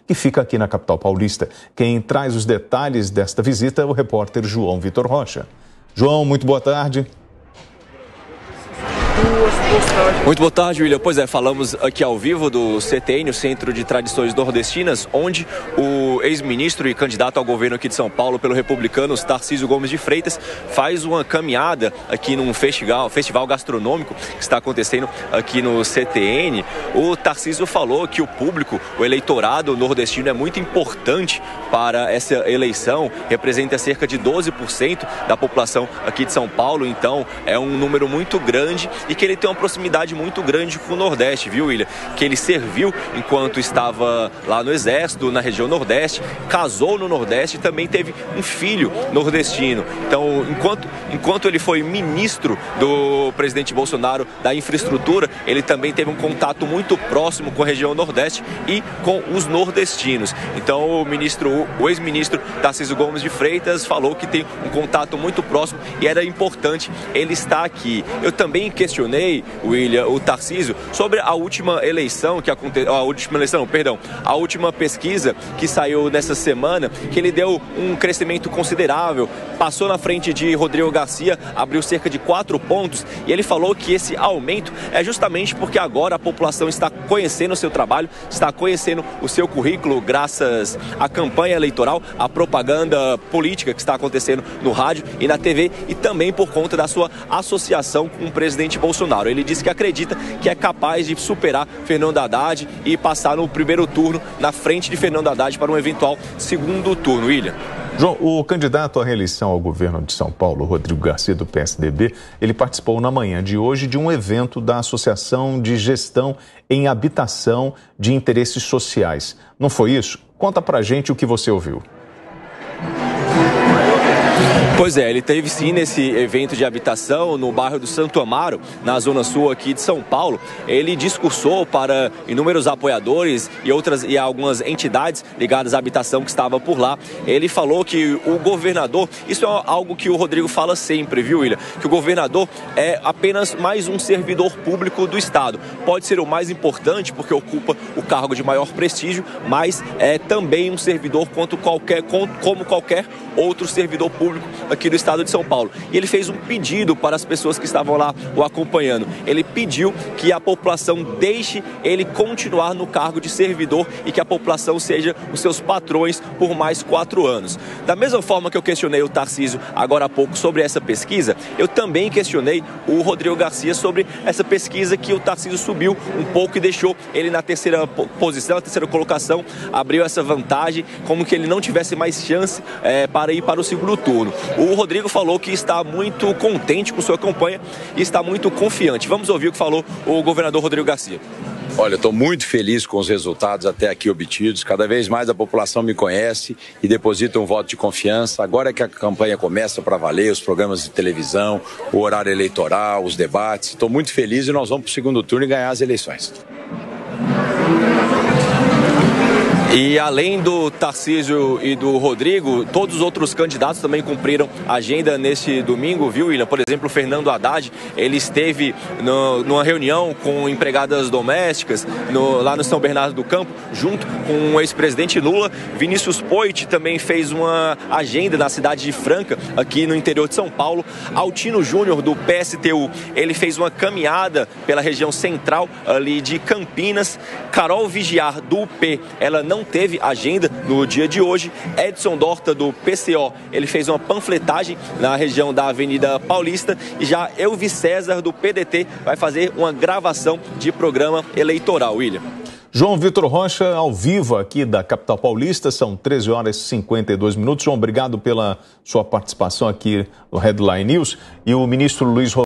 que fica aqui na capital paulista. Quem traz os detalhes desta visita é o repórter João Vitor Rocha. João, muito boa tarde. Muito boa tarde, William. Pois é, falamos aqui ao vivo do CTN, o Centro de Tradições Nordestinas, onde o ex-ministro e candidato ao governo aqui de São Paulo pelo Republicanos, Tarcísio Gomes de Freitas, faz uma caminhada aqui num festival gastronômico que está acontecendo aqui no CTN. O Tarcísio falou que o público, o eleitorado nordestino é muito importante para essa eleição, representa cerca de 12% da população aqui de São Paulo, então é um número muito grande e que ele tem uma proximidade muito grande com o Nordeste, viu, William? Que ele serviu enquanto estava lá no Exército, na região Nordeste, casou no Nordeste e também teve um filho nordestino. Então, enquanto ele foi ministro do presidente Bolsonaro da infraestrutura, ele também teve um contato muito próximo com a região Nordeste e com os nordestinos. Então, o ex-ministro Tarcísio Gomes de Freitas falou que tem um contato muito próximo e era importante ele estar aqui. Eu também questionei, William, o Tarcísio, sobre a última eleição que aconteceu, a última pesquisa que saiu nessa semana, que ele deu um crescimento considerável, passou na frente de Rodrigo Garcia, abriu cerca de 4 pontos, e ele falou que esse aumento é justamente porque agora a população está conhecendo o seu trabalho, está conhecendo o seu currículo, graças à campanha eleitoral, à propaganda política que está acontecendo no rádio e na TV, e também por conta da sua associação com o presidente Bolsonaro. Ele disse que acredita que é capaz de superar Fernando Haddad e passar no primeiro turno na frente de Fernando Haddad para um eventual segundo turno, William. João, o candidato à reeleição ao governo de São Paulo, Rodrigo Garcia, do PSDB, ele participou na manhã de hoje de um evento da Associação de Gestão em Habitação de Interesses Sociais. Não foi isso? Conta pra gente o que você ouviu. Pois é, ele teve sim nesse evento de habitação no bairro do Santo Amaro, na zona sul aqui de São Paulo. Ele discursou para inúmeros apoiadores e algumas entidades ligadas à habitação que estavam por lá. Ele falou que o governador, isso é algo que o Rodrigo fala sempre, viu, William? Que o governador é apenas mais um servidor público do Estado. Pode ser o mais importante porque ocupa o cargo de maior prestígio, mas é também um servidor como qualquer outro servidor público aqui do estado de São Paulo. E ele fez um pedido para as pessoas que estavam lá o acompanhando. Ele pediu que a população deixe ele continuar no cargo de servidor e que a população seja os seus patrões por mais 4 anos. Da mesma forma que eu questionei o Tarcísio agora há pouco sobre essa pesquisa, eu também questionei o Rodrigo Garcia sobre essa pesquisa que o Tarcísio subiu um pouco e deixou ele na terceira posição, na terceira colocação, abriu essa vantagem, como que ele não tivesse mais chance para ir para o segundo turno. O Rodrigo falou que está muito contente com sua campanha e está muito confiante. Vamos ouvir o que falou o governador Rodrigo Garcia. Olha, eu estou muito feliz com os resultados até aqui obtidos. Cada vez mais a população me conhece e deposita um voto de confiança. Agora é que a campanha começa para valer, os programas de televisão, o horário eleitoral, os debates. Estou muito feliz e nós vamos para o segundo turno e ganhar as eleições. E além do Tarcísio e do Rodrigo, todos os outros candidatos também cumpriram a agenda neste domingo, viu, William? Por exemplo, o Fernando Haddad, ele esteve numa reunião com empregadas domésticas lá no São Bernardo do Campo, junto com o ex-presidente Lula. Vinícius Poit também fez uma agenda na cidade de Franca, aqui no interior de São Paulo. Altino Júnior, do PSTU, ele fez uma caminhada pela região central ali de Campinas. Carol Vigiar, do UP, ela não teve agenda no dia de hoje. Edson Dorta, do PCO, ele fez uma panfletagem na região da Avenida Paulista. E já Elvis César, do PDT, vai fazer uma gravação de programa eleitoral, William. João Vitor Rocha, ao vivo aqui da capital paulista, são 13 horas e 52 minutos. João, obrigado pela sua participação aqui no Headline News. E o ministro Luiz